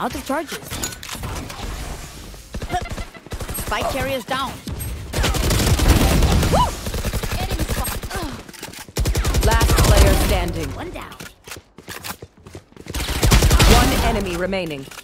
Out of charges. Spike carrier's down. Last player standing. One down. One enemy remaining.